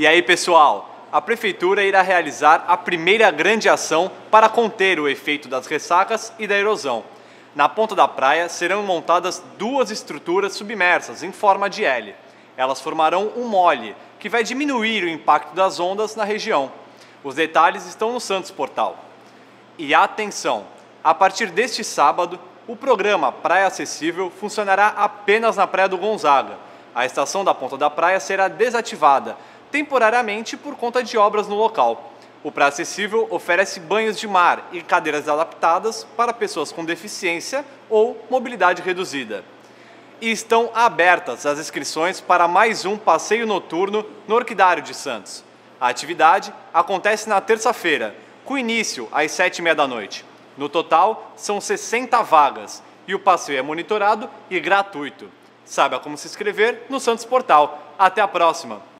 E aí, pessoal, a Prefeitura irá realizar a primeira grande ação para conter o efeito das ressacas e da erosão. Na ponta da praia serão montadas duas estruturas submersas em forma de L. Elas formarão um mole, que vai diminuir o impacto das ondas na região. Os detalhes estão no Santos Portal. E atenção! A partir deste sábado, o programa Praia Acessível funcionará apenas na Praia do Gonzaga. A estação da Ponta da Praia será desativada, temporariamente por conta de obras no local. O Praia Acessível oferece banhos de mar e cadeiras adaptadas para pessoas com deficiência ou mobilidade reduzida. E estão abertas as inscrições para mais um passeio noturno no Orquidário de Santos. A atividade acontece na terça-feira, com início às 7h30 da noite. No total, são 60 vagas e o passeio é monitorado e gratuito. Saiba como se inscrever no Santos Portal. Até a próxima!